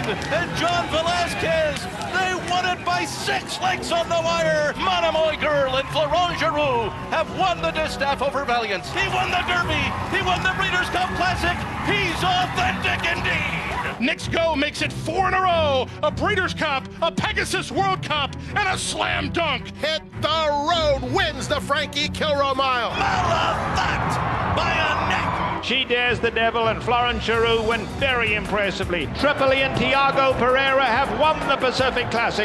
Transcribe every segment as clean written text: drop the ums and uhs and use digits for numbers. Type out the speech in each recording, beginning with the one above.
and John Velasquez. They won it by 6 lengths on the wire. Monomoy Girl and Florent Giroux have won the Distaff over Valiant. He won the Derby. He won the Breeders' Cup Classic. He's authentic indeed. Knicks Go makes it 4 in a row. A Breeders' Cup, a Pegasus World Cup, and a slam dunk. Hit the road, wins the Frankie Kilroy Mile. Malafat by a neck. She Dares the Devil and Florent Giroux went very impressively. Tripoli and Tiago Pereira have won the Pacific Classic.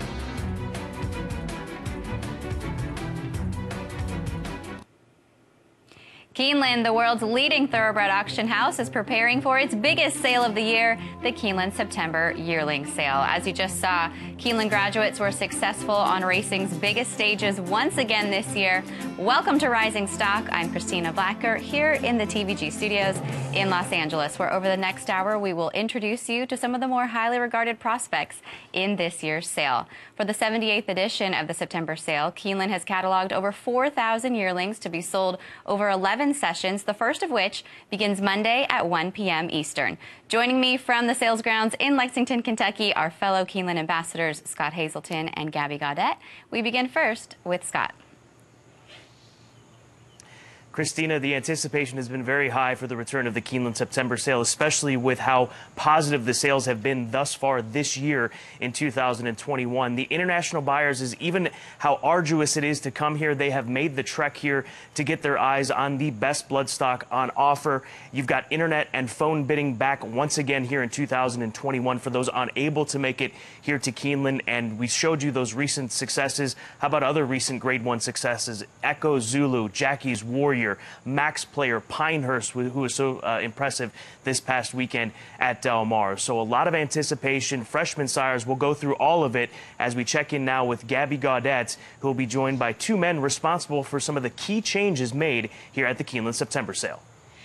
Keeneland, the world's leading thoroughbred auction house, is preparing for its biggest sale of the year, the Keeneland September Yearling Sale. As you just saw, Keeneland graduates were successful on racing's biggest stages once again this year. Welcome to Rising Stock. I'm Christina Blacker here in the TVG studios in Los Angeles, where over the next hour we will introduce you to some of the more highly regarded prospects in this year's sale. For the 78th edition of the September sale, Keeneland has cataloged over 4,000 yearlings to be sold over 11 sessions, the first of which begins Monday at 1 p.m. Eastern. Joining me from the sales grounds in Lexington, Kentucky, are fellow Keeneland ambassadors Scott Hazelton and Gabby Gaudet. We begin first with Scott. Christina, the anticipation has been very high for the return of the Keeneland September sale, especially with how positive the sales have been thus far this year in 2021. The international buyers, is even how arduous it is to come here, they have made the trek here to get their eyes on the best bloodstock on offer. You've got internet and phone bidding back once again here in 2021 for those unable to make it here to Keeneland. And we showed you those recent successes. How about other recent Grade 1 successes? Echo Zulu, Jackie's Warrior, Max Player, Pinehurst, who was so impressive this past weekend at Del Mar. So a lot of anticipation. Freshman sires, will go through all of it as we check in now with Gabby Gaudet, who will be joined by 2 men responsible for some of the key changes made here at the Keeneland September sale.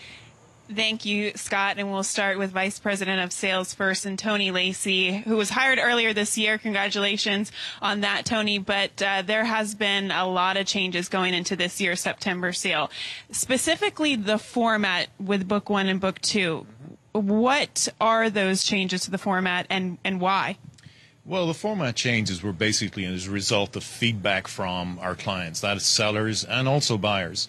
Thank you, Scott. And we'll start with Vice President of Sales first, and Tony Lacey, who was hired earlier this year. Congratulations on that, Tony. But there has been a lot of changes going into this year's September sale, specifically the format with Book 1 and Book 2. What are those changes to the format, and why? Well, the format changes were basically as a result of feedback from our clients, that is sellers and also buyers.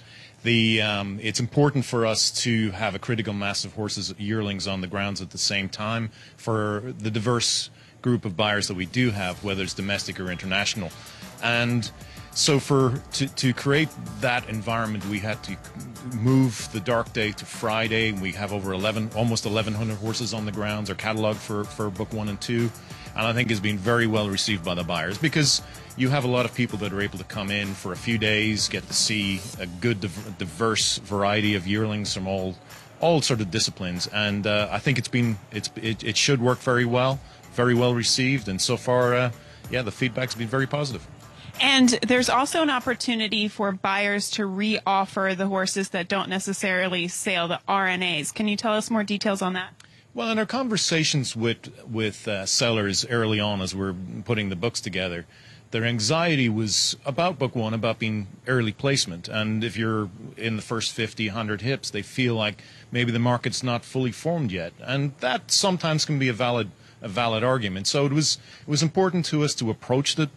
It's important for us to have a critical mass of horses, yearlings, on the grounds at the same time for the diverse group of buyers that we do have, whether it's domestic or international. And so to create that environment, we had to move the dark day to Friday. We have over almost 1,100 horses on the grounds, are cataloged for Book 1 and 2. And I think it's been very well received by the buyers, because you have a lot of people that are able to come in for a few days, get to see a good diverse variety of yearlings from all sort of disciplines, and I think it should work very well received, and so far, yeah, the feedback's been very positive. And there's also an opportunity for buyers to re-offer the horses that don't necessarily sell, the RNAs. Can you tell us more details on that? Well, in our conversations with sellers early on, as we're putting the books together, their anxiety was about Book 1, about being early placement. And if you're in the first 50, 100 hips, they feel like maybe the market's not fully formed yet. And that sometimes can be a valid argument. So it was important to us to approach the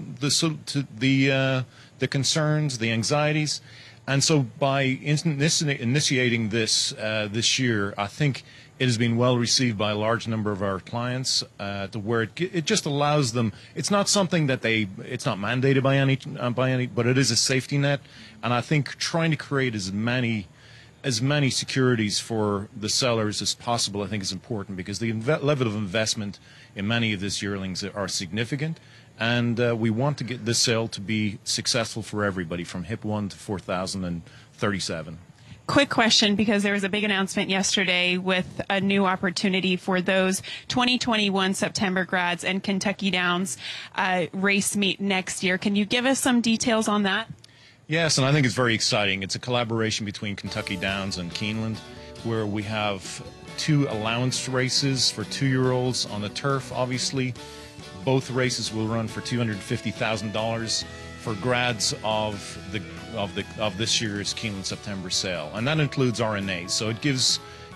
concerns, the anxieties. And so by initiating this this year, I think it has been well received by a large number of our clients, to where it just allows them. It's not something that it's not mandated by any, but it is a safety net. And I think trying to create as many securities for the sellers as possible, I think, is important, because the level of investment in many of these yearlings are significant. And we want to get this sale to be successful for everybody, from hip 1 to 4,037. Quick question, because there was a big announcement yesterday with a new opportunity for those 2021 September grads and Kentucky Downs race meet next year. Can you give us some details on that? Yes, and I think it's very exciting. It's a collaboration between Kentucky Downs and Keeneland, where we have 2 allowance races for 2-year-olds on the turf, obviously. Both races will run for $250,000 for grads of this year's Keeneland September sale, and that includes RNAs. So it gives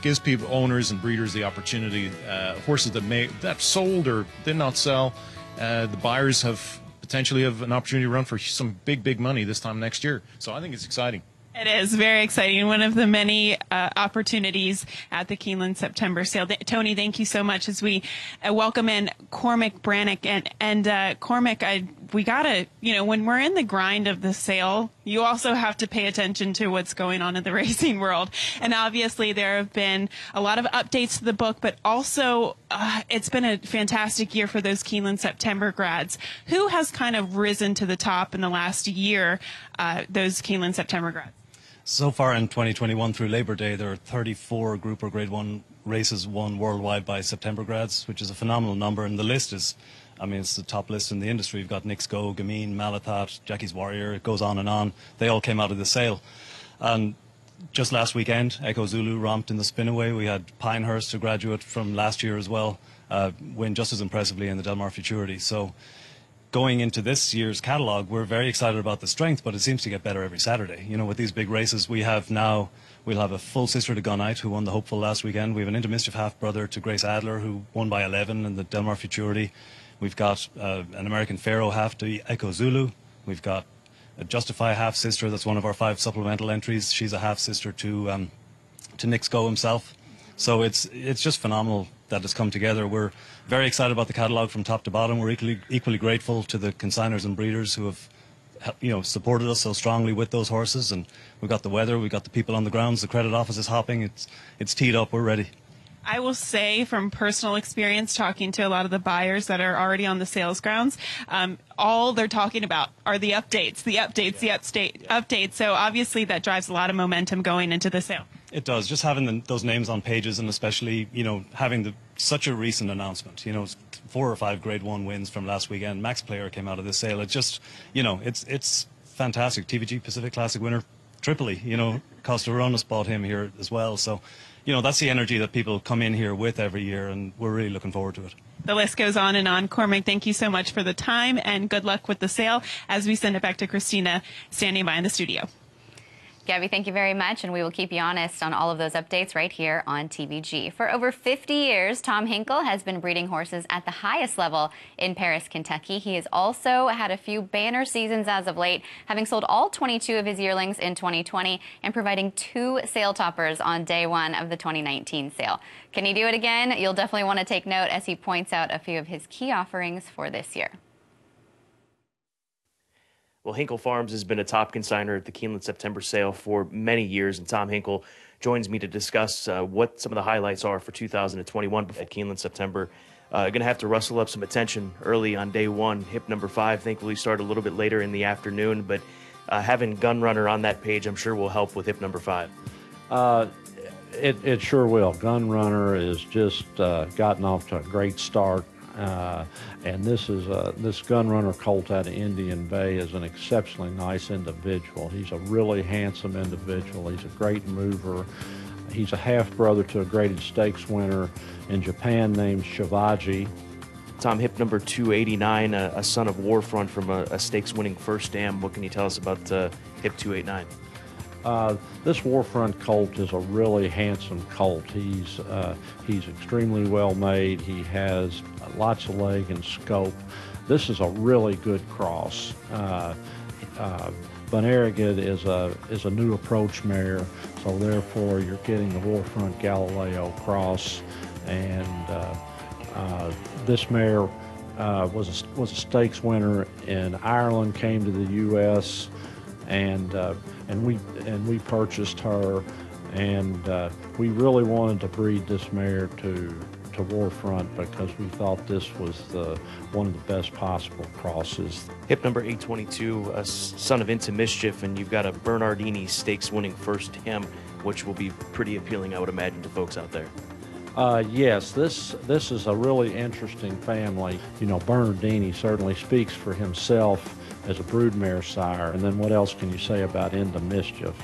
gives people, owners and breeders, the opportunity. Horses that sold or did not sell, the buyers potentially have an opportunity to run for some big money this time next year. So I think it's exciting. It is very exciting. One of the many opportunities at the Keeneland September Sale. Tony, thank you so much as we welcome in Cormac Brannock. And Cormac, we got to, when we're in the grind of the sale, you also have to pay attention to what's going on in the racing world. And obviously there have been a lot of updates to the book, but also it's been a fantastic year for those Keeneland September grads. Who has kind of risen to the top in the last year, those Keeneland September grads? So far in 2021 through Labor Day, there are 34 Group or Grade 1 races won worldwide by September grads, which is a phenomenal number. And the list is, it's the top list in the industry. You've got Nick's Go, Gamine, Malathat, Jackie's Warrior, it goes on and on. They all came out of the sale. And just last weekend, Echo Zulu romped in the Spinaway. We had Pinehurst, a graduate from last year as well, win just as impressively in the Del Mar Futurity. So going into this year's catalogue, we're very excited about the strength, but it seems to get better every Saturday. With these big races, we'll have a full sister to Gunite, who won the Hopeful last weekend. We have an Into Mischief half-brother to Grace Adler, who won by 11 in the Del Mar Futurity. We've got an American Pharaoh half to Echo Zulu. We've got a Justify half-sister, that's one of our 5 supplemental entries. She's a half-sister to Nick's Go himself. So it's just phenomenal that has come together. We're very excited about the catalogue from top to bottom. We're equally grateful to the consignors and breeders who have supported us so strongly with those horses. And we've got the weather, we've got the people on the grounds, the credit office is hopping, it's teed up, we're ready. I will say from personal experience talking to a lot of the buyers that are already on the sales grounds, all they're talking about are the updates. So obviously that drives a lot of momentum going into the sale. It does. Just having those names on pages, and especially, having such a recent announcement, 4 or 5 Grade 1 wins from last weekend. Max Player came out of this sale. It just, it's fantastic. TVG Pacific Classic winner, Tripoli, Costa Ronas bought him here as well. So, that's the energy that people come in here with every year, and we're really looking forward to it. The list goes on and on. Cormac, thank you so much for the time, and good luck with the sale as we send it back to Christina, standing by in the studio. Gabby, thank you very much, and we will keep you honest on all of those updates right here on TVG. For over 50 years, Tom Hinkle has been breeding horses at the highest level in Paris, Kentucky. He has also had a few banner seasons as of late, having sold all 22 of his yearlings in 2020 and providing 2 sale toppers on day 1 of the 2019 sale. Can he do it again? You'll definitely want to take note as he points out a few of his key offerings for this year. Well, Hinkle Farms has been a top consignor at the Keeneland September Sale for many years, and Tom Hinkle joins me to discuss what some of the highlights are for 2021 at Keeneland September. Going to have to rustle up some attention early on day 1. Hip number 5, thankfully, started a little bit later in the afternoon, but having Gun Runner on that page, I'm sure will help with hip number 5. It sure will. Gun Runner is just gotten off to a great start. And this Gun Runner colt out of Indian Bay is an exceptionally nice individual. He's a really handsome individual. He's a great mover. He's a half-brother to a graded stakes winner in Japan named Shivaji. Tom, hip number 289, a son of Warfront from a stakes-winning First Dam. What can you tell us about hip 289? This Warfront colt is a really handsome colt. He's extremely well made. He has lots of leg and scope. This is a really good cross. Bunarigid is a new approach mare, so therefore you're getting the Warfront Galileo cross. And this mare was a stakes winner in Ireland, came to the U.S. and we purchased her, and we really wanted to breed this mare to Warfront because we thought this was one of the best possible crosses. Hip number 822, a son of Into Mischief, and you've got a Bernardini stakes-winning First Dam, which will be pretty appealing, I would imagine, to folks out there. Yes, this is a really interesting family. Bernardini certainly speaks for himself as a broodmare sire, and then what else can you say about Into Mischief?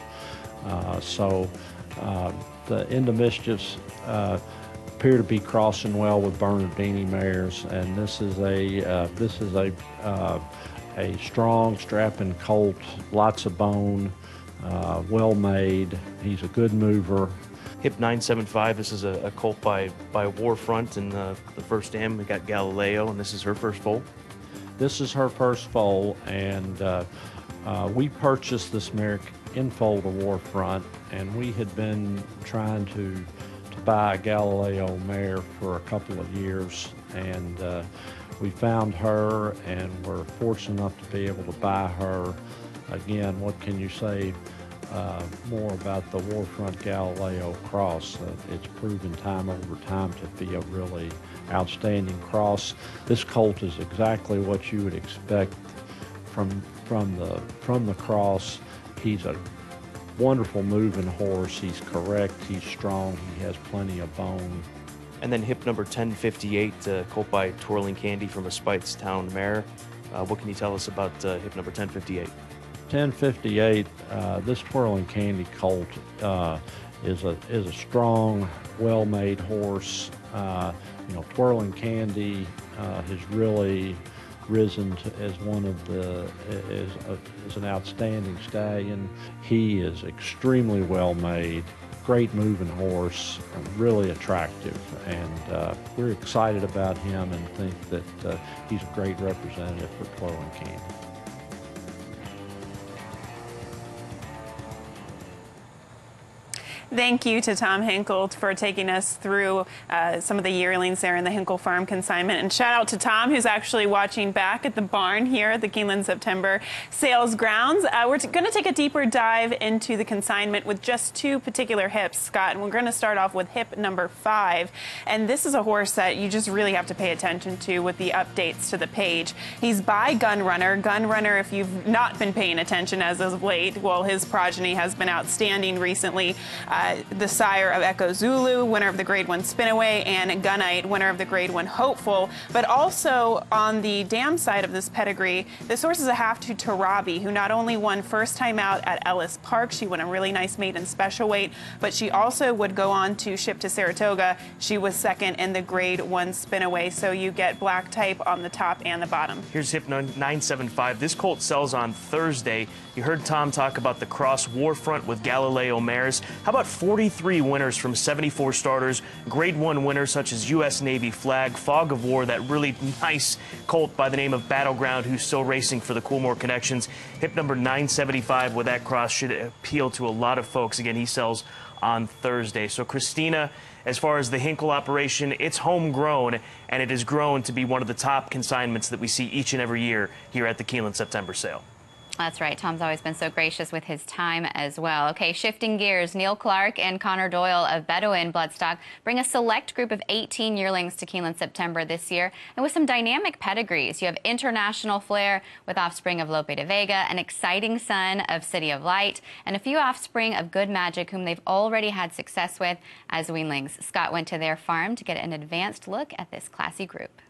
The Into Mischiefs appear to be crossing well with Bernardini mares, and this is a strong, strapping colt, lots of bone, well made. He's a good mover. Hip 975, this is a colt by Warfront in the first dam. We got Galileo, and this is her first foal. This is her first foal, and we purchased this mare in foal to Warfront, and we had been trying to buy a Galileo mare for a couple of years, and we found her and were fortunate enough to be able to buy her. Again, what can you say more about the Warfront Galileo cross? It's proven time over time to be a really outstanding cross. This colt is exactly what you would expect from the cross. He's a wonderful moving horse. He's correct, he's strong, he has plenty of bone. And then hip number 1058, colt by Twirling Candy from a Speightstown mare. What can you tell us about hip number 1058? 1058, this Twirling Candy colt is a strong, well-made horse. You know, Twirling Candy has really risen as one of the is an outstanding stallion. He is extremely well made, great moving horse, really attractive, and we're excited about him and think that he's a great representative for Twirling Candy. Thank you to Tom Hinkle for taking us through some of the yearlings there in the Hinkle Farm consignment. And shout out to Tom, who's actually watching back at the barn here at the Keeneland September Sales grounds. We're going to take a deeper dive into the consignment with just two particular hips, Scott. And we're going to start off with hip number 5. And this is a horse that you just really have to pay attention to with the updates to the page. He's by Gunrunner. Gunrunner, if you've not been paying attention as of late, well, his progeny has been outstanding recently. The sire of Echo Zulu, winner of the Grade 1 Spinaway, and Gunite, winner of the Grade 1 Hopeful. But also on the dam side of this pedigree, this horse is a half to Tarabi, who not only won first time out at Ellis Park, she won a really nice maiden special weight, but she also would go on to ship to Saratoga. She was second in the Grade 1 Spinaway, so you get black type on the top and the bottom. Here's hip 975. This colt sells on Thursday. You heard Tom talk about the cross Warfront with Galileo mares. How about 43 winners from 74 starters, Grade 1 winners such as U.S. Navy Flag, Fog of War, that really nice colt by the name of Battleground who's still racing for the Coolmore Connections. Hip number 975 with that cross should appeal to a lot of folks. Again, he sells on Thursday. So Christina, as far as the Hinkle operation, it's homegrown, and it has grown to be one of the top consignments that we see each and every year here at the Keeneland September Sale. That's right. Tom's always been so gracious with his time as well. Okay, shifting gears, Neil Clark and Connor Doyle of Bedouin Bloodstock bring a select group of 18 yearlings to Keeneland September this year, and with some dynamic pedigrees. You have international flair with offspring of Lope de Vega, an exciting son of City of Light, and a few offspring of Good Magic, whom they've already had success with as weanlings. Scott went to their farm to get an advanced look at this classy group.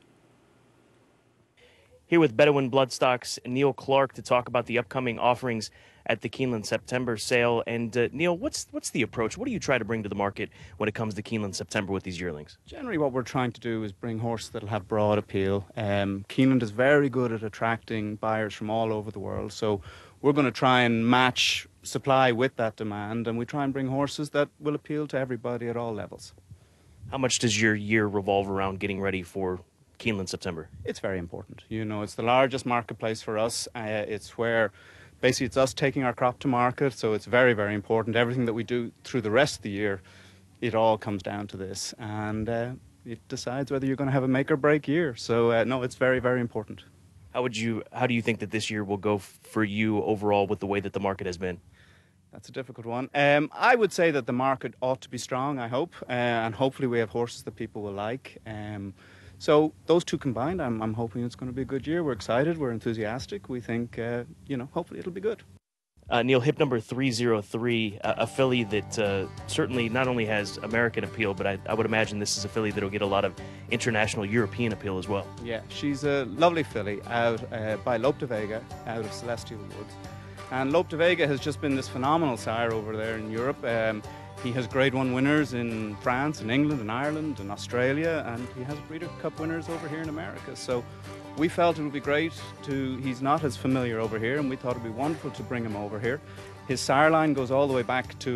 Here with Bedouin Bloodstock's Neil Clark to talk about the upcoming offerings at the Keeneland September Sale. And Neil, what's the approach? What do you try to bring to the market when it comes to Keeneland September with these yearlings? Generally, what we're trying to do is bring horses that'll have broad appeal. Keeneland is very good at attracting buyers from all over the world, so we're going to try and match supply with that demand, and we try and bring horses that will appeal to everybody at all levels. How much does your year revolve around getting ready for Keeneland September? It's very important. You know, it's the largest marketplace for us. It's where basically it's us taking our crop to market, so it's very, very important. Everything that we do through the rest of the year, it all comes down to this, and it decides whether you're going to have a make or break year. So no, it's very, very important. How do you think that this year will go for you overall with the way that the market has been? That's a difficult one. I would say that the market ought to be strong, I hope, and hopefully we have horses that people will like. So those two combined, I'm hoping it's going to be a good year. We're excited, we're enthusiastic. We think, hopefully it'll be good. Neil, hip number 303, a filly that certainly not only has American appeal, but I would imagine this is a filly that will get a lot of international European appeal as well. Yeah, she's a lovely filly out by Lope de Vega out of Celestial Woods. And Lope de Vega has just been this phenomenal sire over there in Europe. He has Grade 1 winners in France, in England, in Ireland, in Australia, and he has Breeder Cup winners over here in America. So we felt it would be great he's not as familiar over here, and we thought it would be wonderful to bring him over here. His sire line goes all the way back to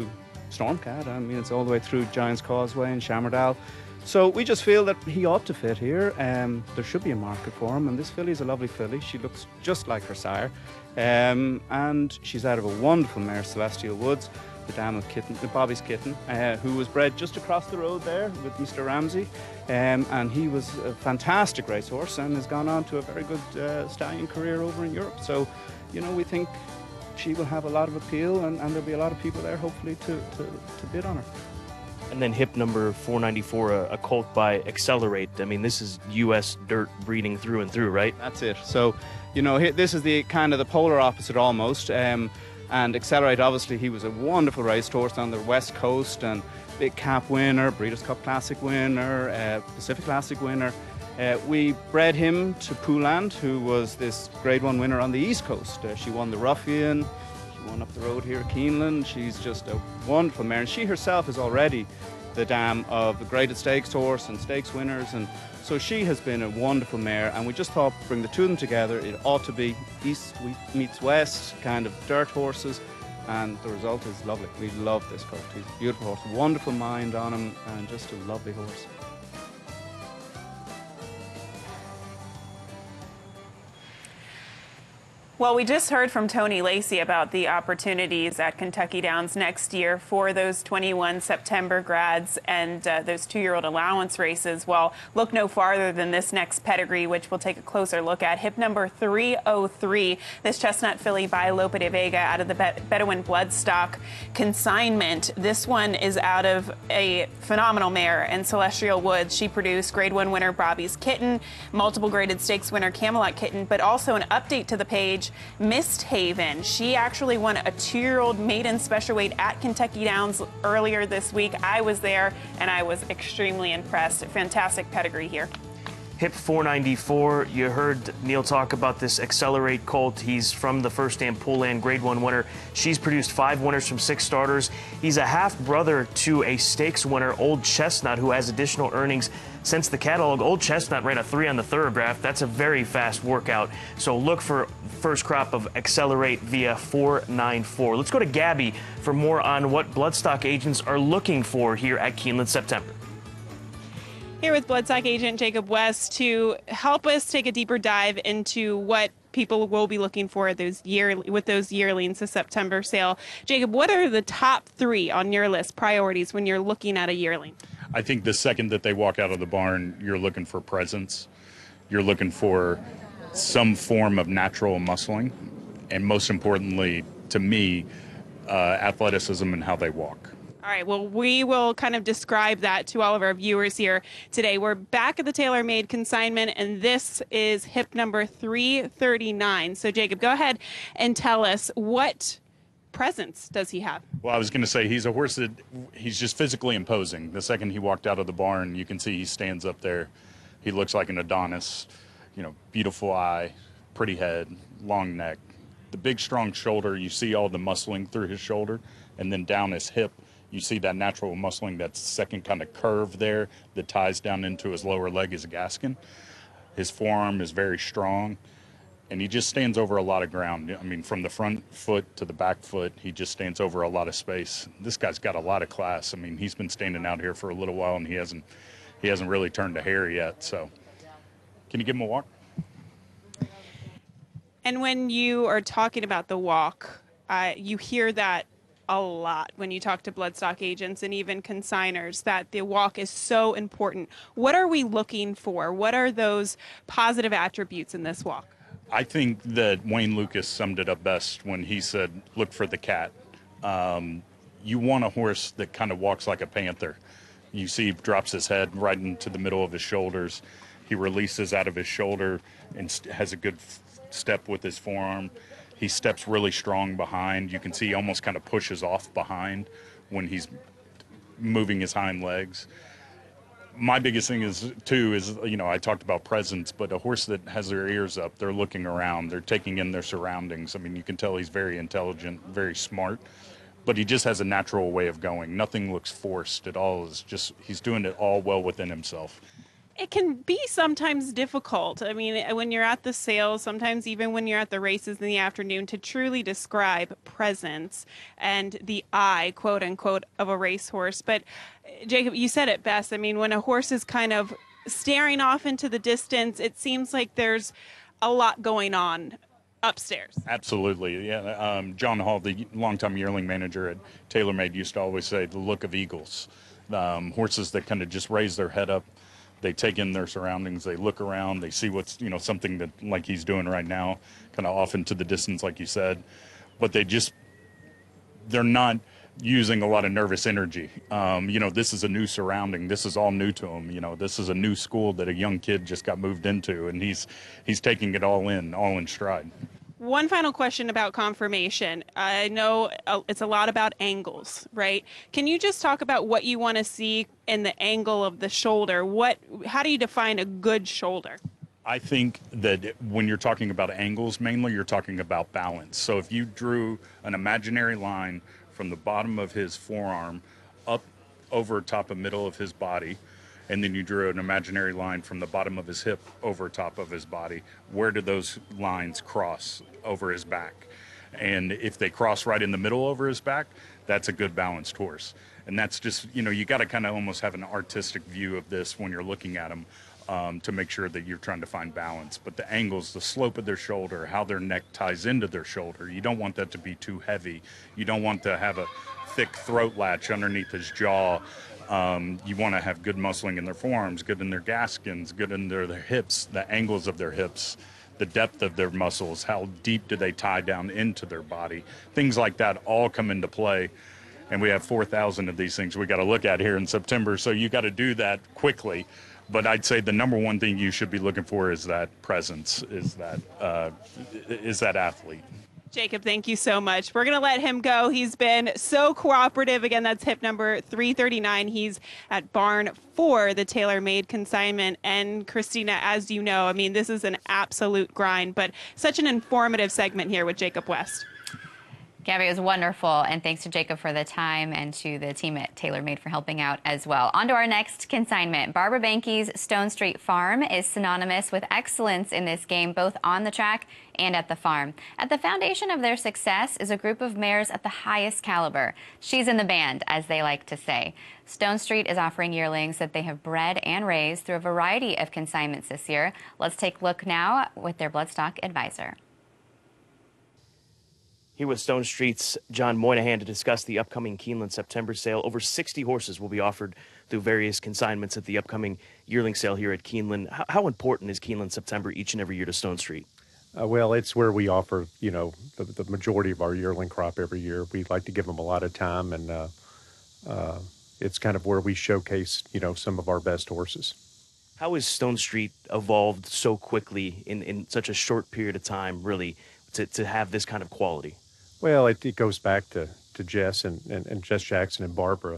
Stormcat. I mean, it's all the way through Giant's Causeway and Shamardal. So we just feel that he ought to fit here. There should be a market for him, and this filly is a lovely filly. She looks just like her sire, and she's out of a wonderful mare, Celestial Woods, the dam of Kitten, Bobby's Kitten, who was bred just across the road there with Mr. Ramsey, and he was a fantastic racehorse and has gone on to a very good stallion career over in Europe. So, you know, we think she will have a lot of appeal, and there'll be a lot of people there, hopefully, to bid on her. And then hip number 494, a colt by Accelerate. I mean, this is U.S. dirt breeding through and through, right? That's it. So, you know, this is the kind of the polar opposite almost. And Accelerate, obviously, he was a wonderful racehorse on the West Coast and big cap winner, Breeders' Cup Classic winner, Pacific Classic winner. We bred him to Pooland, who was this Grade 1 winner on the East Coast. She won the Ruffian. One up the road here, Keeneland. She's just a wonderful mare, and she herself is already the dam of the graded stakes horse and stakes winners, and so she has been a wonderful mare, and we just thought, bring the two of them together, it ought to be East meets West, kind of dirt horses, and the result is lovely. We love this colt. He's a beautiful horse, wonderful mind on him, and just a lovely horse. Well, we just heard from Tony Lacey about the opportunities at Kentucky Downs next year for those 21 September grads and those 2-year-old allowance races. Well, look no farther than this next pedigree, which we'll take a closer look at. Hip number 303, this chestnut filly by Lope de Vega out of the Bedouin Bloodstock consignment. This one is out of a phenomenal mare in Celestial Woods. She produced Grade 1 winner Bobby's Kitten, multiple graded stakes winner Camelot Kitten, but also an update to the page, Mist Haven. She actually won a 2-year-old maiden special weight at Kentucky Downs earlier this week. I was there and I was extremely impressed. Fantastic pedigree here. Hip 494, you heard Neil talk about this Accelerate colt. He's from the First Dam Pooland Grade 1 winner. She's produced 5 winners from 6 starters. He's a half-brother to a stakes winner, Old Chestnut, who has additional earnings since the catalog. Old Chestnut ran a 3 on the Thoroughgraph. That's a very fast workout. So look for first crop of Accelerate via 494. Let's go to Gabby for more on what bloodstock agents are looking for here at Keeneland September. Here with bloodstock agent Jacob West to help us take a deeper dive into what people will be looking for with those yearlings, the September sale. Jacob, what are the top 3 on your list priorities when you're looking at a yearling? I think the second that they walk out of the barn, you're looking for presence. You're looking for some form of natural muscling, and most importantly, to me, athleticism and how they walk. All right, well, we will kind of describe that to all of our viewers here today. We're back at the TaylorMade consignment, and this is hip number 339. So, Jacob, go ahead and tell us, what presence does he have? Well, I was going to say he's a horse that he's just physically imposing. The second he walked out of the barn, you can see he stands up there. He looks like an Adonis, you know, beautiful eye, pretty head, long neck. The big, strong shoulder, you see all the muscling through his shoulder, and then down his hip, you see that natural muscling, that second kind of curve there that ties down into his lower leg, his gaskin. His forearm is very strong, and he just stands over a lot of ground. I mean, from the front foot to the back foot, he just stands over a lot of space. This guy's got a lot of class. I mean, he's been standing out here for a little while, and he hasn't really turned a hair yet. So, can you give him a walk? And when you are talking about the walk, you hear that a lot when you talk to bloodstock agents and even consignors, that the walk is so important. What are we looking for? What are those positive attributes in this walk? I think that Wayne Lucas summed it up best when he said, look for the cat. You want a horse that kind of walks like a panther. You see he drops his head right into the middle of his shoulders. He releases out of his shoulder and has a good step with his forearm. He steps really strong behind. You can see he almost kind of pushes off behind when he's moving his hind legs. My biggest thing is, too, is, you know, I talked about presence, but a horse that has their ears up, they're looking around, they're taking in their surroundings. I mean, you can tell he's very intelligent, very smart, but he just has a natural way of going. Nothing looks forced at all. It's just, he's doing it all well within himself. It can be sometimes difficult. I mean, when you're at the sale, sometimes even when you're at the races in the afternoon, to truly describe presence and the eye, quote unquote, of a racehorse. But Jacob, you said it best. I mean, when a horse is kind of staring off into the distance, it seems like there's a lot going on upstairs. Absolutely, yeah. John Hall, the longtime yearling manager at TaylorMade, used to always say the look of eagles. Horses that kind of just raise their head up, they take in their surroundings, they look around, they see what's, something that, like he's doing right now, kind of off into the distance, like you said, but they're not using a lot of nervous energy. This is a new surrounding. This is all new to him. This is a new school that a young kid just got moved into, and he's taking it all in stride. One final question about conformation. I know it's a lot about angles, right? Can you just talk about what you want to see in the angle of the shoulder? How do you define a good shoulder? I think that when you're talking about angles, mainly you're talking about balance. So if you drew an imaginary line from the bottom of his forearm up over top of middle of his body, and then you drew an imaginary line from the bottom of his hip over top of his body, where do those lines cross over his back? And if they cross right in the middle over his back, that's a good balanced horse. And that's just, you got to kind of almost have an artistic view of this when you're looking at him, to make sure that you're trying to find balance. But the angles, the slope of their shoulder, how their neck ties into their shoulder, you don't want that to be too heavy. You don't want to have a thick throat latch underneath his jaw. You want to have good muscling in their forearms, good in their gaskins, good in their hips, the angles of their hips, the depth of their muscles, how deep do they tie down into their body. Things like that all come into play. And we have 4,000 of these things we got to look at here in September. So you got to do that quickly. But I'd say the number one thing you should be looking for is that presence, is that athlete. Jacob, thank you so much. We're going to let him go. He's been so cooperative. Again, that's hip number 339. He's at barn 4, the TaylorMade consignment. And Christina, as you know, I mean, this is an absolute grind, but such an informative segment here with Jacob West. Gabby, it was wonderful, and thanks to Jacob for the time and to the team at TaylorMade for helping out as well. On to our next consignment. Barbara Banke's Stone Street Farm is synonymous with excellence in this game, both on the track and at the farm. At the foundation of their success is a group of mares at the highest caliber. She's in the band, as they like to say. Stone Street is offering yearlings that they have bred and raised through a variety of consignments this year. Let's take a look now with their bloodstock advisor. Here with Stone Street's John Moynihan to discuss the upcoming Keeneland September sale. Over 60 horses will be offered through various consignments at the upcoming yearling sale here at Keeneland. How important is Keeneland September each and every year to Stone Street? Well, it's where we offer, the majority of our yearling crop every year. We like to give them a lot of time, and it's kind of where we showcase, some of our best horses. How has Stone Street evolved so quickly in such a short period of time, really, to have this kind of quality? Well, it goes back to Jess and Jess Jackson and Barbara.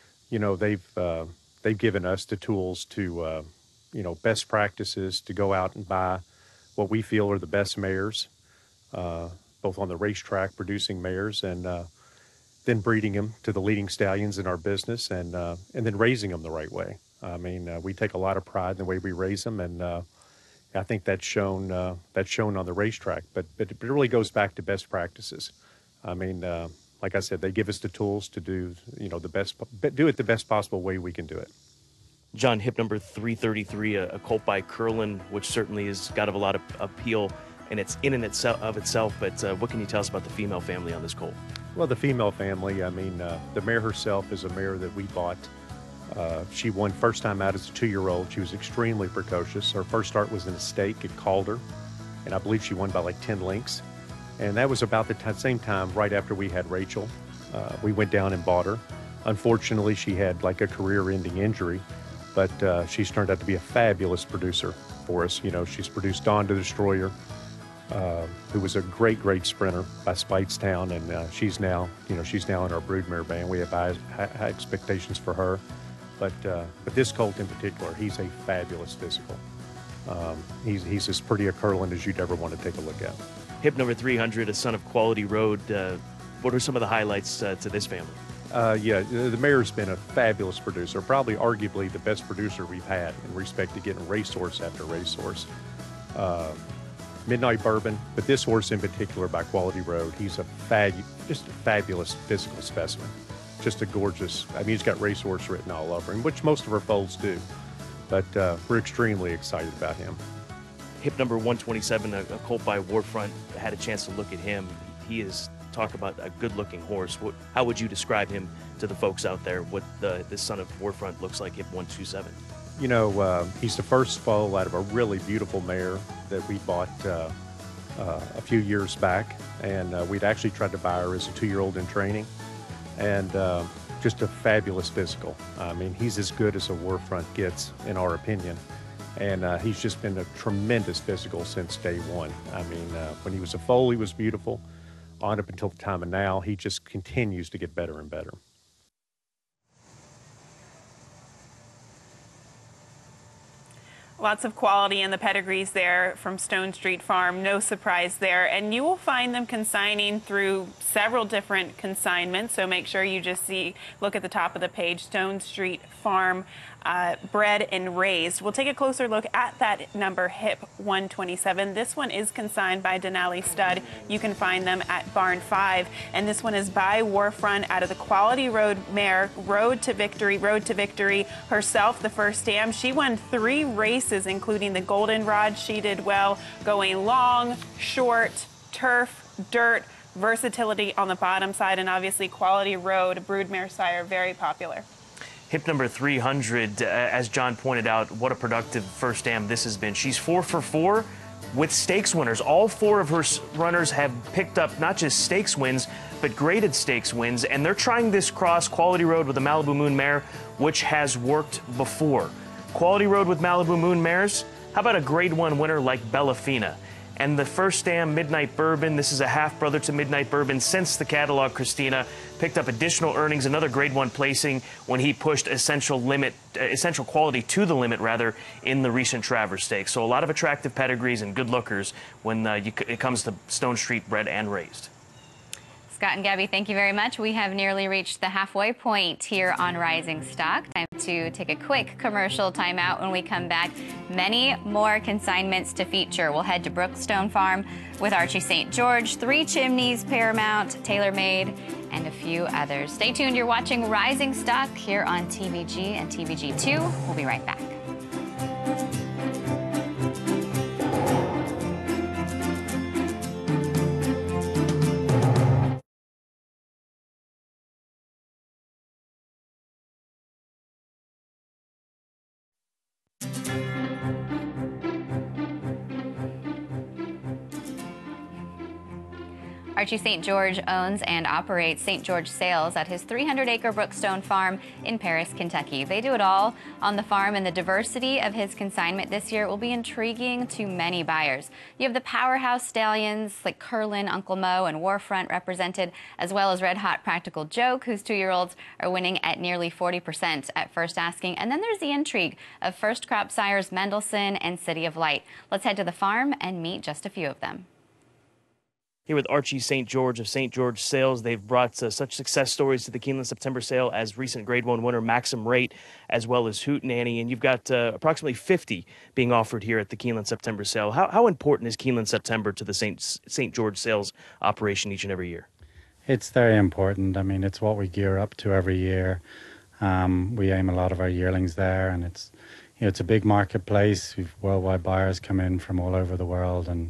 They've given us the tools to, best practices to go out and buy what we feel are the best mares, both on the racetrack, producing mares, and then breeding them to the leading stallions in our business, and then raising them the right way. I mean, we take a lot of pride in the way we raise them, and I think that's shown on the racetrack. But it really goes back to best practices. I mean, like I said, they give us the tools to do do it the best possible way we can do it. John, hip number 333, a colt by Curlin, which certainly has got a lot of appeal, and it's in and of itself. But what can you tell us about the female family on this colt? Well, the female family, I mean, the mare herself is a mare that we bought. She won first time out as a 2-year-old. She was extremely precocious. Her first start was in a stake at Calder, and I believe she won by like 10 lengths. And that was about the same time right after we had Rachel. We went down and bought her. Unfortunately, she had like a career-ending injury, but she's turned out to be a fabulous producer for us. She's produced Dawn the Destroyer, who was a great sprinter by Speightstown, and she's now in our broodmare band. We have high expectations for her, but this colt in particular, he's a fabulous physical. He's as pretty a Curlin as you'd ever want to take a look at. Hip number 300, a son of Quality Road. What are some of the highlights to this family? Yeah, the mare's been a fabulous producer, probably arguably the best producer we've had in respect to getting racehorse after racehorse. Midnight Bourbon, but this horse in particular by Quality Road, he's just a fabulous physical specimen. Just a gorgeous, I mean, he's got racehorse written all over him, which most of our foals do. But we're extremely excited about him. Hip number 127, a colt by Warfront, had a chance to look at him. He is, talk about a good-looking horse. How would you describe him to the folks out there, what the son of Warfront looks like, Hip 127? You know, he's the first foal out of a really beautiful mare that we bought a few years back, and we'd actually tried to buy her as a 2-year-old in training, and just a fabulous physical. I mean, he's as good as a Warfront gets, in our opinion, and he's just been a tremendous physical since day one. I mean, when he was a foal, he was beautiful. On up until the time of now, he just continues to get better and better. Lots of quality in the pedigrees there from Stone Street Farm, no surprise there. And you will find them consigning through several different consignments, so make sure you just look at the top of the page, Stone Street Farm, bred and raised. We'll take a closer look at that number, Hip 127. This one is consigned by Denali Stud. You can find them at Barn 5. And this one is by Warfront out of the Quality Road mare, Road to Victory herself, the first dam. She won 3 races, including the Goldenrod. She did well going long, short, turf, dirt, versatility on the bottom side, and obviously Quality Road, broodmare sire, very popular. Hip number 300, as John pointed out, what a productive first dam this has been. She's 4 for 4 with stakes winners. All 4 of her runners have picked up not just stakes wins, but graded stakes wins, and they're trying this cross Quality Road with the Malibu Moon mare, which has worked before. Quality Road with Malibu Moon mares, how about a grade 1 winner like Bellafina? And the first dam, Midnight Bourbon, this is a half-brother to Midnight Bourbon since the catalog, Christina, picked up additional earnings, another grade 1 placing when he pushed essential quality to the limit, rather, in the recent Travers Stakes. So a lot of attractive pedigrees and good lookers when it comes to Stone Street bred and raised. Scott and Gabby, thank you very much. We have nearly reached the halfway point here on Rising Stock. Time to take a quick commercial timeout. When we come back, many more consignments to feature. We'll head to Brookstone Farm with Archie St. George, 3 Chimneys, Paramount, TaylorMade, and a few others. Stay tuned. You're watching Rising Stock here on TVG and TVG2. We'll be right back. Archie St. George owns and operates St. George Sales at his 300-acre Brookstone farm in Paris, Kentucky. They do it all on the farm, and the diversity of his consignment this year will be intriguing to many buyers. You have the powerhouse stallions like Curlin, Uncle Mo, and Warfront represented, as well as Red Hot Practical Joke, whose 2-year-olds are winning at nearly 40% at first asking. And then there's the intrigue of first crop sires Mendelssohn and City of Light. Let's head to the farm and meet just a few of them. Here with Archie St. George of St. George Sales. They've brought such success stories to the Keeneland September Sale as recent Grade 1 winner Maxim Rate, as well as Hootenanny. And you've got approximately 50 being offered here at the Keeneland September Sale. How important is Keeneland September to the St. George Sales operation each and every year? It's very important. I mean, it's what we gear up to every year. We aim a lot of our yearlings there, and it's a big marketplace. We've worldwide buyers come in from all over the world, and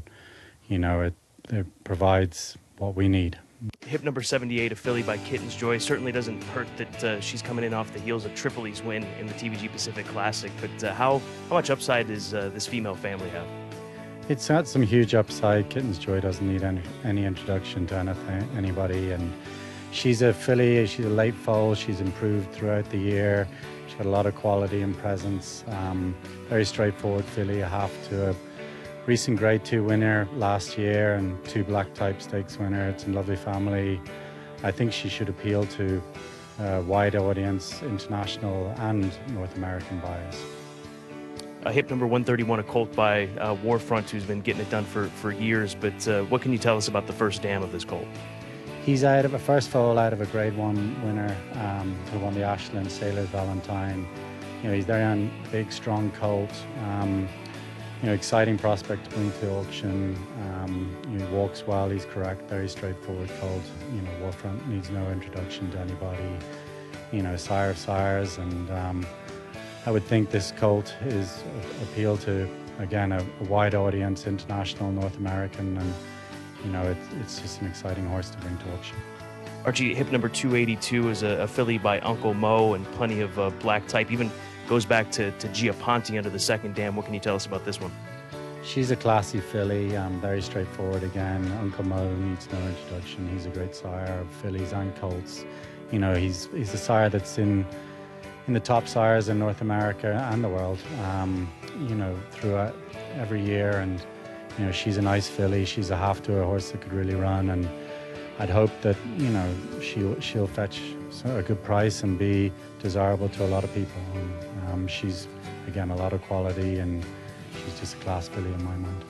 it provides what we need. Hip number 78, a filly by Kitten's Joy. Certainly doesn't hurt that she's coming in off the heels of Tripoli's win in the TVG Pacific Classic. But how much upside does this female family have? It's got some huge upside. Kitten's Joy doesn't need any introduction to anybody. And she's a filly, she's a late foal. She's improved throughout the year. She's got a lot of quality and presence. Very straightforward filly, a half to a recent Grade 2 winner last year and 2 Black Type Stakes winner. It's a lovely family. I think she should appeal to a wide audience, international and North American buyers. Hip number 131, a colt by Warfront, who's been getting it done for years. But what can you tell us about the first dam of this colt? He's out of a first foal out of a Grade 1 winner who won the Ashland Sailor's Valentine. You know, he's there on big, strong colt. You know, exciting prospect to bring to auction. You know, he walks well, he's correct, very straightforward colt. You know, Warfront needs no introduction to anybody. You know, sire of sires, and I would think this colt is appeal to, again, a wide audience, international, North American, and you know, it's just an exciting horse to bring to auction. Archie, hip number 282 is a filly by Uncle Mo, and plenty of black type. Even goes back to Gia Ponte under the second dam. What can you tell us about this one? She's a classy filly, very straightforward again. Uncle Mo needs no introduction. He's a great sire of fillies and colts. You know, he's a sire that's in the top sires in North America and the world, you know, throughout every year. And you know, she's a nice filly. She's a half to a horse that could really run, and I'd hope that, you know, she'll fetch a good price and be desirable to a lot of people. And she's, again, a lot of quality, and she's just a class filly in my mind.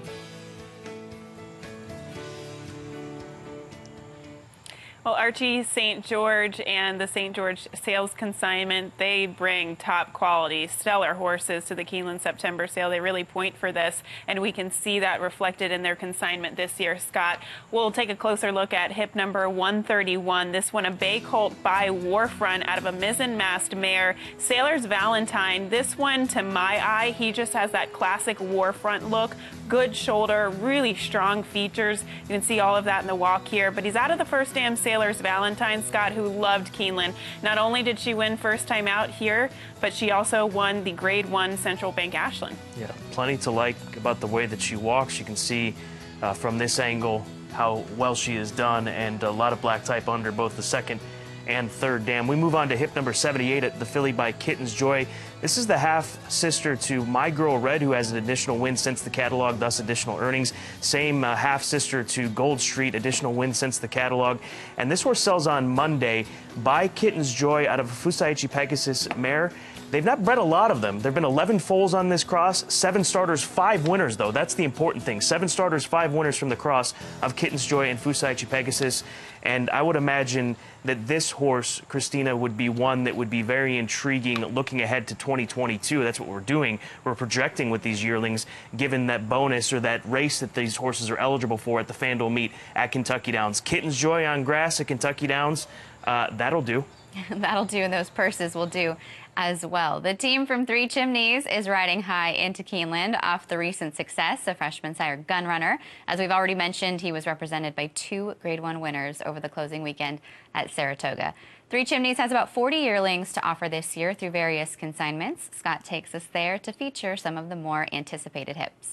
Well, Archie, St. George and the St. George Sales Consignment, they bring top quality, stellar horses to the Keeneland September Sale. They really point for this, and we can see that reflected in their consignment this year. Scott, we'll take a closer look at hip number 131. This one, a bay colt by Warfront out of a mizzen-masked mare, Sailor's Valentine. This one, to my eye, he just has that classic Warfront look. Good shoulder, really strong features. You can see all of that in the walk here, but he's out of the first dam Sailor's Valentine, Scott, who loved Keeneland. Not only did she win first time out here, but she also won the Grade 1 Central Bank Ashland. Yeah, plenty to like about the way that she walks. You can see from this angle how well she has done, and a lot of black type under both the second and third dam. We move on to hip number 78 at the filly by Kitten's Joy. This is the half-sister to My Girl Red, who has an additional win since the catalog, thus additional earnings. Same half-sister to Gold Street, additional win since the catalog. And this horse sells on Monday by Kitten's Joy out of a Fusaichi Pegasus mare. They've not bred a lot of them. There have been 11 foals on this cross, 7 starters, 5 winners, though. That's the important thing. 7 starters, 5 winners from the cross of Kitten's Joy and Fusaichi Pegasus. And I would imagine that this horse, Christina, would be one that would be very intriguing looking ahead to 2022. That's what we're doing. We're projecting with these yearlings, given that bonus or that race that these horses are eligible for at the FanDuel meet at Kentucky Downs. Kitten's Joy on grass at Kentucky Downs, that'll do. That'll do, and those purses will do as well. The team from Three Chimneys is riding high into Keeneland off the recent success of freshman sire Gunrunner. As we've already mentioned, he was represented by 2 Grade 1 winners over the closing weekend at Saratoga. Three Chimneys has about 40 yearlings to offer this year through various consignments. Scott takes us there to feature some of the more anticipated hips.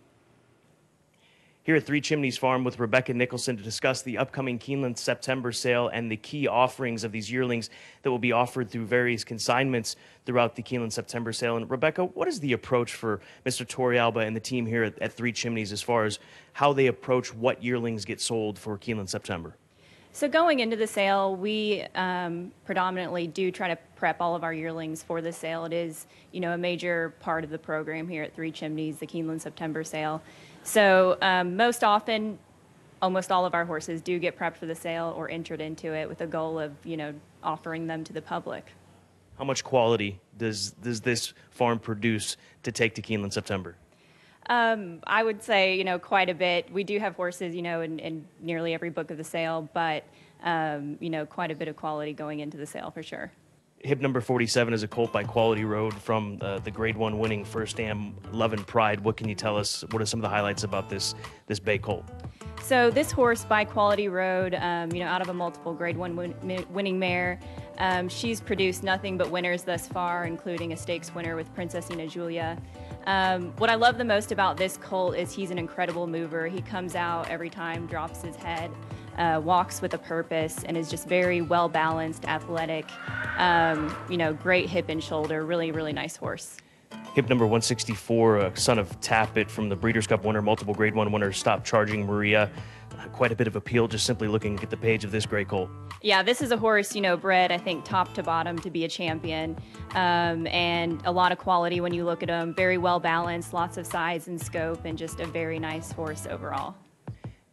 Here at Three Chimneys Farm with Rebecca Nicholson to discuss the upcoming Keeneland September Sale and the key offerings of these yearlings that will be offered through various consignments throughout the Keeneland September Sale. And Rebecca, what is the approach for Mr. Torrealba and the team here at Three Chimneys as far as how they approach what yearlings get sold for Keeneland September? So going into the sale, we predominantly do try to prep all of our yearlings for the sale. It is, you know, a major part of the program here at Three Chimneys, the Keeneland September Sale. So most often, almost all of our horses do get prepped for the sale or entered into it with a goal of, you know, offering them to the public. How much quality does this farm produce to take to Keeneland September? I would say, you know, quite a bit. We do have horses, you know, in nearly every book of the sale, but, you know, quite a bit of quality going into the sale for sure. Hip number 47 is a colt by Quality Road from the Grade 1 winning First Dam Love and Pride. What can you tell us? What are some of the highlights about this bay colt? So this horse by Quality Road, you know, out of a multiple Grade 1 winning mare, she's produced nothing but winners thus far, including a stakes winner with Princessina Julia. What I love the most about this colt is he's an incredible mover. He comes out every time, drops his head, walks with a purpose, and is just very well balanced, athletic, you know, great hip and shoulder, really, really nice horse. Hip number 164, son of Tappet from the Breeders' Cup winner, multiple Grade 1 winner, Stop Charging Maria. Quite a bit of appeal just simply looking at the page of this great colt. Yeah, this is a horse, you know, bred, I think, top to bottom to be a champion, and a lot of quality when you look at him. Very well balanced, lots of size and scope, and just a very nice horse overall.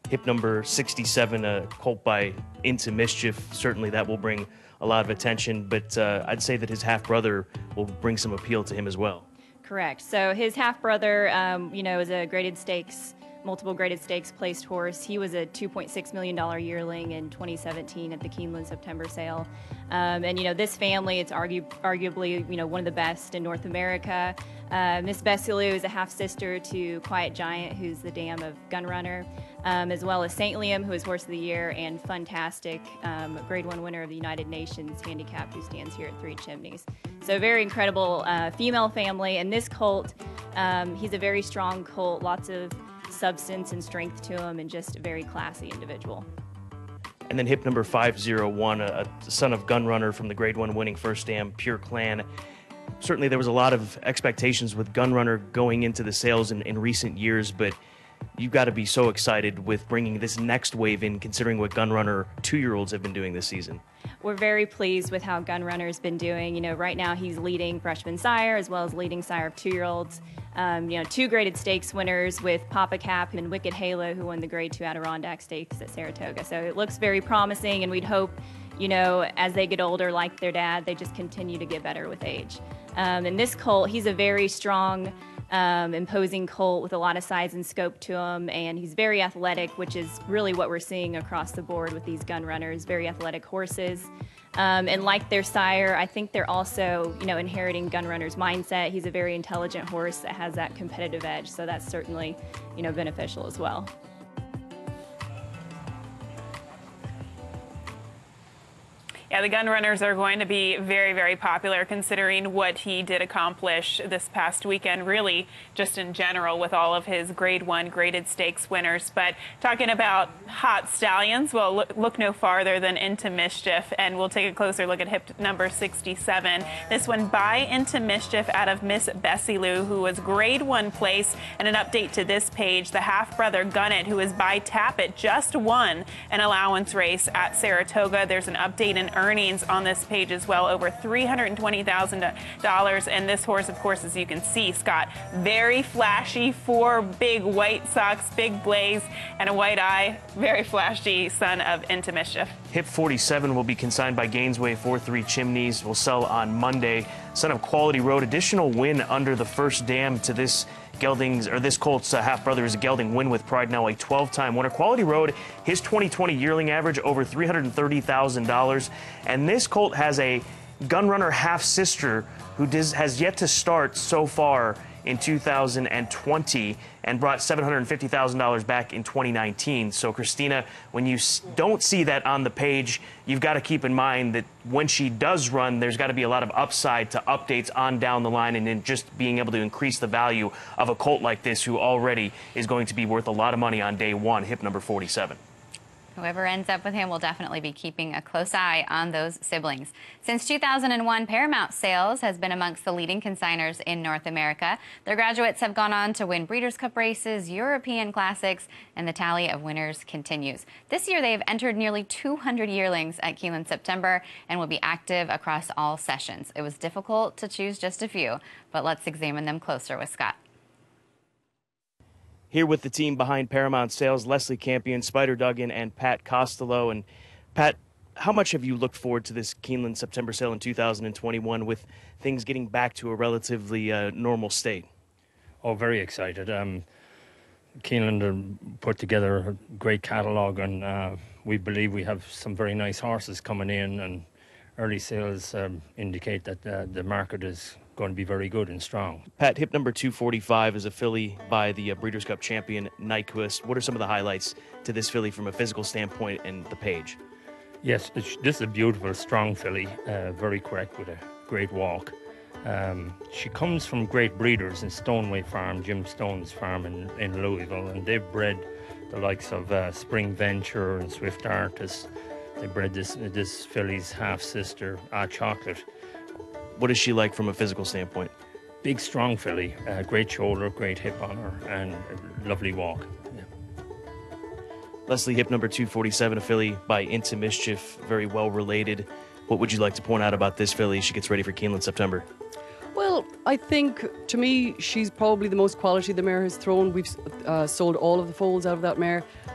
Hip number 67, a colt by Into Mischief. Certainly that will bring a lot of attention, but I'd say that his half-brother will bring some appeal to him as well. Correct. So his half-brother, is a graded stakes, multiple graded stakes placed horse. He was a $2.6 million yearling in 2017 at the Keeneland September Sale. This family, it's arguably, one of the best in North America. Miss Bessilou is a half-sister to Quiet Giant, who's the dam of Gunrunner, as well as St. Liam, who is Horse of the Year, and Fantastic, Grade 1 winner of the United Nations handicap, who stands here at Three Chimneys. So very incredible female family. And this colt, he's a very strong colt, lots of substance and strength to him, and just a very classy individual. And then hip number 501, a son of Gunrunner from the Grade 1 winning First Dam, Pure Clan. Certainly there was a lot of expectations with Gunrunner going into the sales in recent years, but you've got to be so excited with bringing this next wave in, considering what Gunrunner 2-year-olds have been doing this season. We're very pleased with how Gunrunner's been doing. Right now he's leading freshman sire as well as leading sire of 2-year-olds. 2 graded stakes winners with Papa Cap and Wicked Halo, who won the Grade 2 Adirondack Stakes at Saratoga. So it looks very promising, and we'd hope, as they get older, like their dad, they just continue to get better with age. And this colt, he's a very strong, imposing colt with a lot of size and scope to him, and he's very athletic, which is really what we're seeing across the board with these Gunrunners, very athletic horses. And like their sire, I think they're also, inheriting Gunrunner's mindset. He's a very intelligent horse that has that competitive edge, so that's certainly, beneficial as well. Yeah, the Gunrunners are going to be very, very popular, considering what he did accomplish this past weekend, really just in general with all of his Grade 1 graded stakes winners. But talking about hot stallions, well, look no farther than Into Mischief, and we'll take a closer look at hip number 67. This one by Into Mischief out of Miss Bessilou, who was Grade 1 place. And an update to this page, the half-brother Gunnet, who is by Tappet, just won an allowance race at Saratoga. There's an update in earnings on this page as well, over $320,000. And this horse, of course, as you can see, Scott, very flashy, 4 big white socks, big blaze, and a white eye, very flashy son of Into Mischief. Hip 47 will be consigned by Gainesway for Three Chimneys. Will sell on Monday. Son of Quality Road, additional win under the First Dam to this this colt's half-brother is a gelding win with pride, now a 12-time winner. Quality Road, his 2020 yearling average over $330,000. And this colt has a Gunrunner half-sister who has yet to start so far in 2020 and brought $750,000 back in 2019. So, Christina, when you don't see that on the page, you've got to keep in mind that when she does run, there's got to be a lot of upside to updates on down the line, and then just being able to increase the value of a colt like this, who already is going to be worth a lot of money on day one, hip number 47. Whoever ends up with him will definitely be keeping a close eye on those siblings. Since 2001, Paramount Sales has been amongst the leading consignors in North America. Their graduates have gone on to win Breeders' Cup races, European Classics, and the tally of winners continues. This year, they've entered nearly 200 yearlings at Keeneland September and will be active across all sessions. It was difficult to choose just a few, but let's examine them closer with Scott. Here with the team behind Paramount Sales, Leslie Campion, Spider Duggan, and Pat Costello. And Pat, how much have you looked forward to this Keeneland September Sale in 2021 with things getting back to a relatively normal state? Oh, very excited. Keeneland put together a great catalogue, and we believe we have some very nice horses coming in, and early sales indicate that the market is going to be very good and strong. Pat, hip number 245 is a filly by the Breeders' Cup champion Nyquist. What are some of the highlights to this filly from a physical standpoint and the page? Yes, this is a beautiful, strong filly, very quick with a great walk. She comes from great breeders in Stoneway Farm, Jim Stone's farm in Louisville, and they've bred the likes of Spring Venture and Swift Artist. They bred this filly's half-sister, Chocolate. What is she like from a physical standpoint? Big, strong filly, great shoulder, great hip on her, and a lovely walk. Yeah. Leslie, hip number 247, a filly by Into Mischief, very well related. What would you like to point out about this filly as she gets ready for Keeneland September? Well, I think, to me, she's probably the most quality the mare has thrown. We've sold all of the foals out of that mare.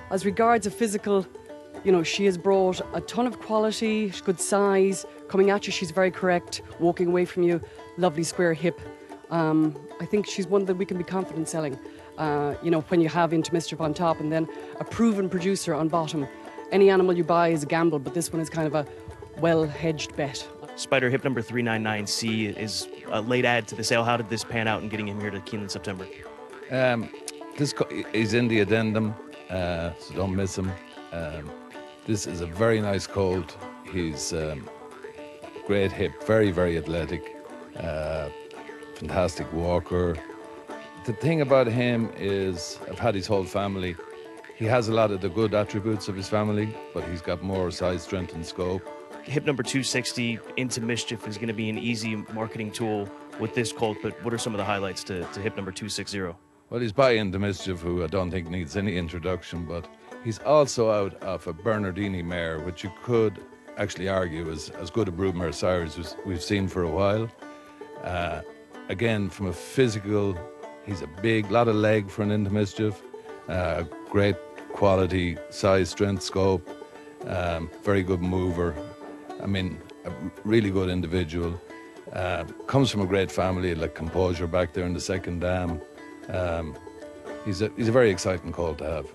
As regards a physical, you know, she has brought a ton of quality, good size. Coming at you, she's very correct. Walking away from you, lovely square hip. I think she's one that we can be confident selling. You know, when you have Into Mischief on top and then a proven producer on bottom. Any animal you buy is a gamble, but this one is kind of a well-hedged bet. Spider hip number 399C is a late add to the sale. How did this pan out in getting him here to Keeneland September? This is in the addendum, so don't miss him. This is a very nice colt. He's great hip, very, very athletic, fantastic walker. The thing about him is, I've had his whole family. He has a lot of the good attributes of his family, but he's got more size, strength, and scope. Hip number 260, Into Mischief, is going to be an easy marketing tool with this colt, but what are some of the highlights to hip number 260? Well, he's by Into Mischief, who I don't think needs any introduction, but he's also out of a Bernardini mare, which you could actually argue is as good a broodmare sire as we've seen for a while. Again, from a physical, he's a big, lot of leg for an Into Mischief, great quality, size, strength, scope, very good mover. I mean, a really good individual. Comes from a great family, like Composure back there in the second dam. He's a very exciting colt to have.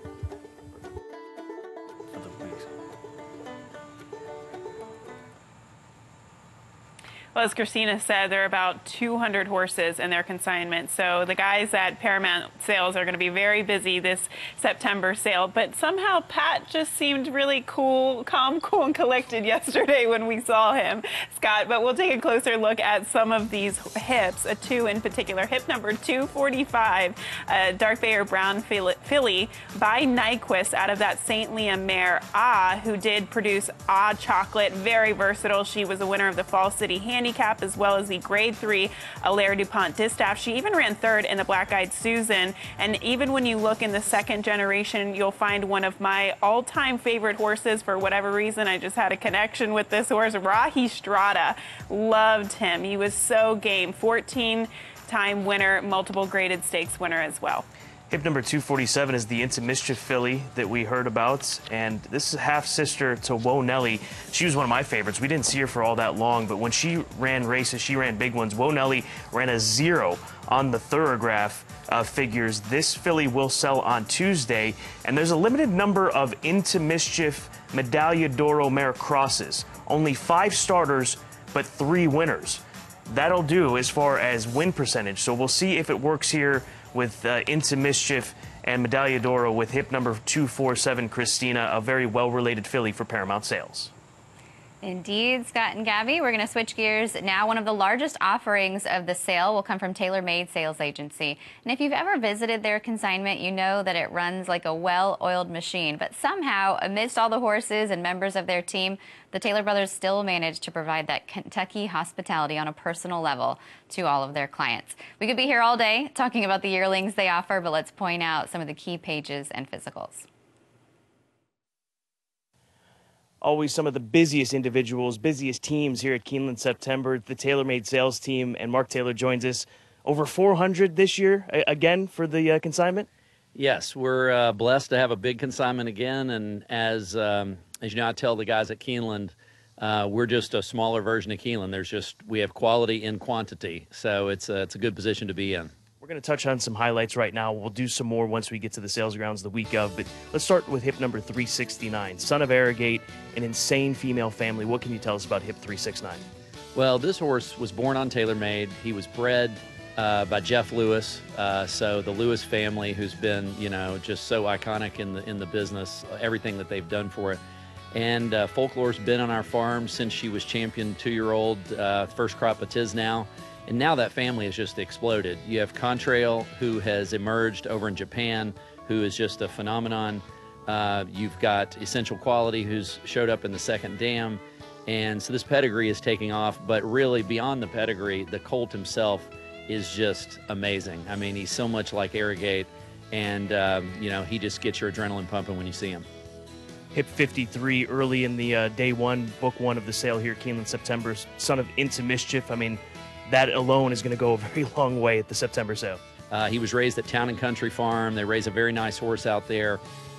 Well, as Christina said, there are about 200 horses in their consignment. So the guys at Paramount Sales are going to be very busy this September sale. But somehow Pat just seemed really cool, calm, cool, and collected yesterday when we saw him, Scott. But we'll take a closer look at some of these hips, two in particular. Hip number 245, Dark Bear Brown filly by Nyquist out of that St. Liam mare, who did produce Chocolate. Very versatile. She was a winner of the Fall City Handicap, as well as the Grade 3 Alaire DuPont Distaff. She even ran third in the Black Eyed Susan. And even when you look in the second generation, you'll find one of my all-time favorite horses. For whatever reason, I just had a connection with this horse, Rahi Strada. Loved him. He was so game. 14-time winner, multiple graded stakes winner as well. Hip number 247 is the Into Mischief filly that we heard about, and this is half-sister to Woe Nelly. She was one of my favorites. We didn't see her for all that long, but when she ran races, she ran big ones. Woe Nelly ran a 0 on the Thorograph figures. This filly will sell on Tuesday, and there's a limited number of Into Mischief Medaglia d'Oro mare crosses. Only 5 starters, but 3 winners. That'll do as far as win percentage, so we'll see if it works here with Into Mischief and Medaglia d'Oro with hip number 247, Christina, a very well-related filly for Paramount Sales. Indeed, Scott and Gabby. We're going to switch gears now. One of the largest offerings of the sale will come from TaylorMade Sales Agency. And if you've ever visited their consignment, you know that it runs like a well-oiled machine. But somehow, amidst all the horses and members of their team, the Taylor brothers still manage to provide that Kentucky hospitality on a personal level to all of their clients. We could be here all day talking about the yearlings they offer, but let's point out some of the key pages and physicals. Always some of the busiest individuals, busiest teams here at Keeneland September, the TaylorMade sales team, and Mark Taylor joins us. Over 400 this year, again, for the consignment? Yes, we're blessed to have a big consignment again, and as you know, I tell the guys at Keeneland, we're just a smaller version of Keeneland. We have quality in quantity, so it's a good position to be in. We're going to touch on some highlights right now. We'll do some more once we get to the sales grounds the week of, but let's start with hip number 369, son of Arrogate, an insane female family. What can you tell us about hip 369? Well, this horse was born on TaylorMade. He was bred by Jeff Lewis, so the Lewis family, who's been, you know, just so iconic in the business, everything that they've done for it. And Folklore's been on our farm since she was champion 2-year-old, first crop of Tiz now. And now that family has just exploded. You have Contrail, who has emerged over in Japan, who is just a phenomenon. You've got Essential Quality, who's showed up in the second dam. And so this pedigree is taking off, but really beyond the pedigree, the colt himself is just amazing. I mean, he's so much like Arrogate, and you know, he just gets your adrenaline pumping when you see him. Hip 53 early in the day one, book one of the sale here, Keeneland September, son of Into Mischief. I mean, that alone is going to go a very long way at the September sale. He was raised at Town and Country Farm. They raise a very nice horse out there.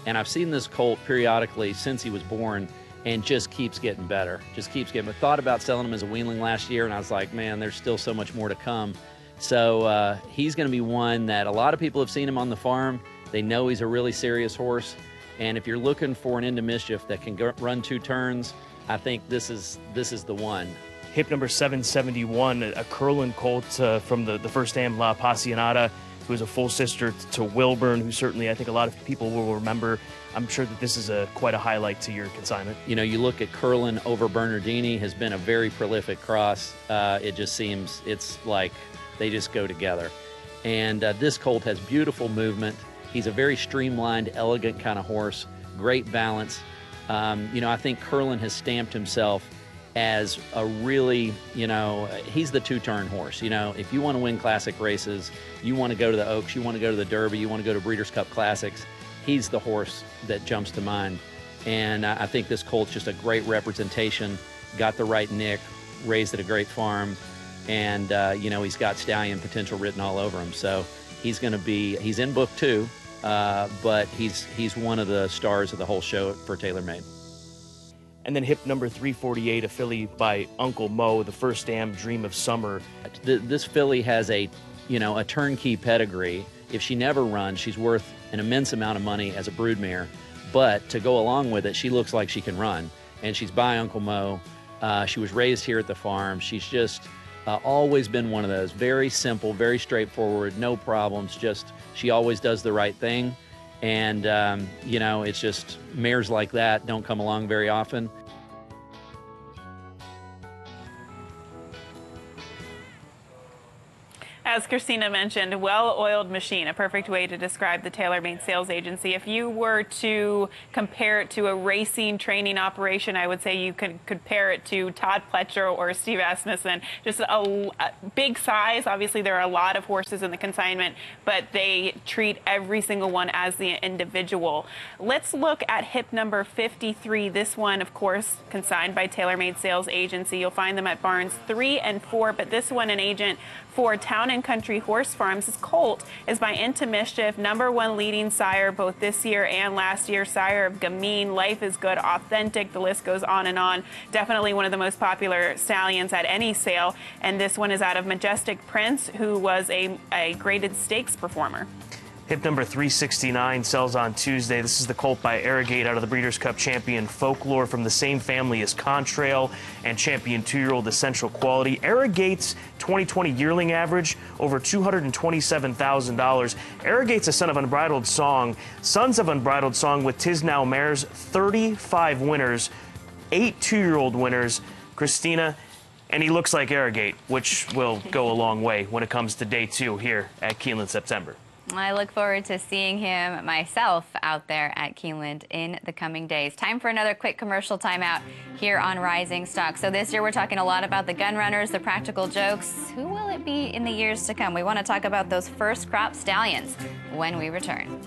And I've seen this colt periodically since he was born, and just keeps getting better. Just keeps getting. I thought about selling him as a weanling last year, and I was like, man, there's still so much more to come. So he's going to be one that a lot of people have seen him on the farm. They know he's a really serious horse. And if you're looking for an into mischief that can run 2 turns, I think this is the one. Hip number 771, a Curlin colt from the first dam La Appassionata, who is a full sister to Wilburn, who certainly I think a lot of people will remember. I'm sure that this is quite a highlight to your consignment. You know, you look at Curlin over Bernardini, has been a very prolific cross. It just seems it's like they just go together. And this colt has beautiful movement. He's a very streamlined, elegant kind of horse, great balance. You know, I think Curlin has stamped himself as a really, you know, he's the 2-turn horse. You know, if you want to win classic races, you want to go to the Oaks, you want to go to the Derby, you want to go to Breeders' Cup Classics, he's the horse that jumps to mind. And I think this colt's just a great representation, got the right nick, raised at a great farm, and, you know, he's got stallion potential written all over him. So he's going to be, he's in book 2, but he's one of the stars of the whole show for TaylorMade. And then hip number 348, a filly by Uncle Mo, the first dam Dream of Summer. This filly has a, you know, a turnkey pedigree. If she never runs, she's worth an immense amount of money as a broodmare. But to go along with it, she looks like she can run. And she's by Uncle Mo. She was raised here at the farm. She's just always been one of those. Very simple, very straightforward, no problems. Just, she always does the right thing. And, you know, it's just mares like that don't come along very often. As Christina mentioned, a well-oiled machine, a perfect way to describe the TaylorMade sales agency. If you were to compare it to a racing training operation, I would say you could compare it to Todd Pletcher or Steve Asmussen. Just a big size. Obviously, there are a lot of horses in the consignment, but they treat every single one as the individual. Let's look at hip number 53. This one, of course, consigned by TaylorMade Sales Agency. You'll find them at barns 3 and 4, but this one, an agent for Town and Country Horse Farms. This colt is by Into Mischief, #1 leading sire both this year and last year, sire of Gamine, Life is Good, Authentic, the list goes on and on. Definitely one of the most popular stallions at any sale, and this one is out of Majestic Prince, who was a graded stakes performer. Hip number 369 sells on Tuesday. This is the colt by Arrogate out of the Breeders' Cup champion Folklore, from the same family as Contrail and champion 2-year-old Essential Quality. Arrogate's 2020 yearling average over $227,000. Arrogate's a son of Unbridled Song. Sons of Unbridled Song with Tis Now Mares, 35 winners, 8 2-year-old winners. Christina, and he looks like Arrogate, which will go a long way when it comes to day 2 here at Keeneland September. I look forward to seeing him myself out there at Keeneland in the coming days. Time for another quick commercial timeout here on Rising Stock. So this year we're talking a lot about the gun runners, the practical jokes. Who will it be in the years to come? We want to talk about those first crop stallions when we return.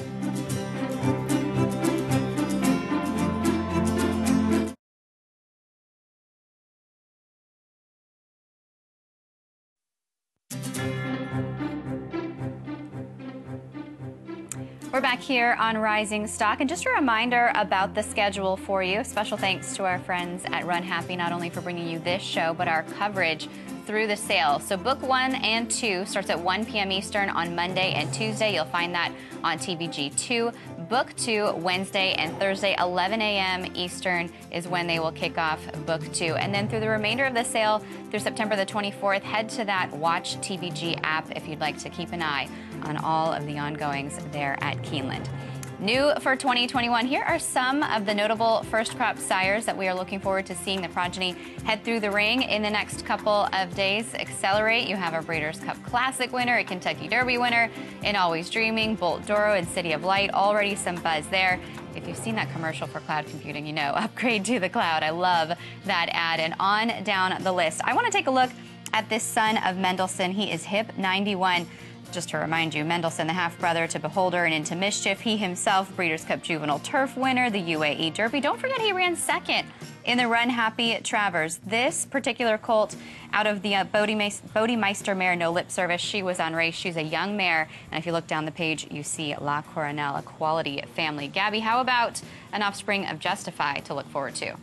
We're back here on Rising Stock, and just a reminder about the schedule for you. Special thanks to our friends at Run Happy, not only for bringing you this show, but our coverage through the sale. So book 1 and 2 starts at 1 p.m. Eastern on Monday and Tuesday. You'll find that on TVG2. Book 2 Wednesday and Thursday, 11 a.m. Eastern is when they will kick off Book 2. And then through the remainder of the sale, through September the 24th, head to that Watch TVG app if you'd like to keep an eye on all of the ongoings there at Keeneland. New for 2021, here are some of the notable first crop sires that we are looking forward to seeing the progeny head through the ring in the next couple of days. Accelerate, you have a Breeders' Cup Classic winner, a Kentucky Derby winner, in Always Dreaming, Bolt Doro, and City of Light. Already some buzz there. If you've seen that commercial for cloud computing, you know, upgrade to the cloud. I love that ad. And on down the list, I want to take a look at this son of Mendelssohn. He is hip 91. Just to remind you, Mendelssohn, the half-brother to Beholder and Into Mischief. He himself, Breeders' Cup Juvenile Turf winner, the UAE Derby. Don't forget he ran second In the Run Happy Travers, this particular colt out of the Bodemeister mare, No Lip Service, she was on race. She's a young mare, and if you look down the page, you see La Coronel, a quality family. Gabby, how about an offspring of Justify to look forward to?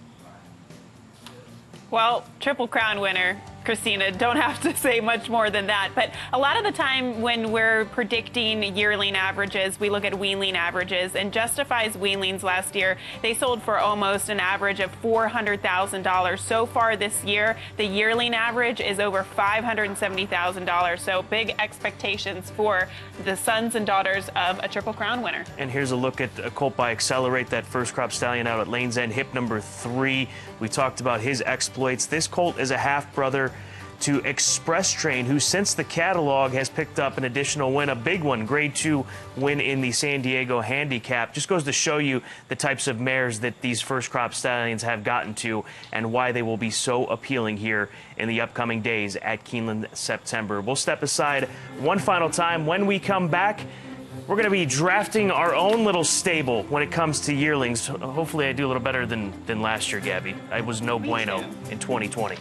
Well, Triple Crown winner, Christina, don't have to say much more than that. But a lot of the time when we're predicting yearling averages, we look at weanling averages. And Justify's weanlings last year, they sold for almost an average of $400,000. So far this year, the yearling average is over $570,000. So big expectations for the sons and daughters of a Triple Crown winner. And here's a look at a colt by Accelerate, that first crop stallion out at Lane's End, hip number 3. We talked about his exploits. This colt is a half-brother to Express Train, who since the catalog has picked up an additional win, a big one, grade 2 win in the San Diego Handicap. Just goes to show you the types of mares that these first crop stallions have gotten to and why they will be so appealing here in the upcoming days at Keeneland September. We'll step aside one final time. When we come back, we're going to be drafting our own little stable when it comes to yearlings. Hopefully I do a little better than last year, Gabby. I was no bueno in 2020.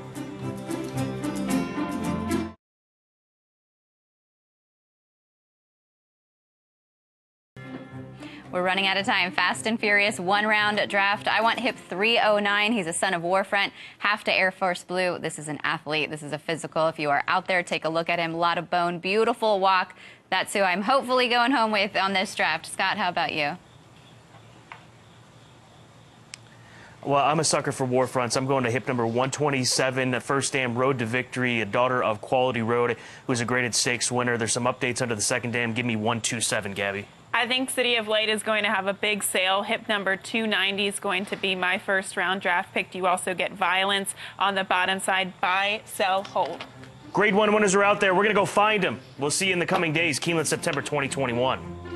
We're running out of time. Fast and Furious, one-round draft. I want hip 309. He's a son of Warfront, half to Air Force Blue. This is an athlete. This is a physical. If you are out there, take a look at him. A lot of bone, beautiful walk. That's who I'm hopefully going home with on this draft. Scott, how about you? Well, I'm a sucker for Warfronts. I'm going to hip number 127, First Dam Road to Victory, a daughter of Quality Road, who's a graded stakes winner. There's some updates under the second dam. Give me 127, Gabby. I think City of Light is going to have a big sale. Hip number 290 is going to be my first round draft pick. You also get Violence on the bottom side. Buy, sell, hold. Grade 1 winners are out there. We're going to go find them. We'll see you in the coming days. Keeneland, September 2021.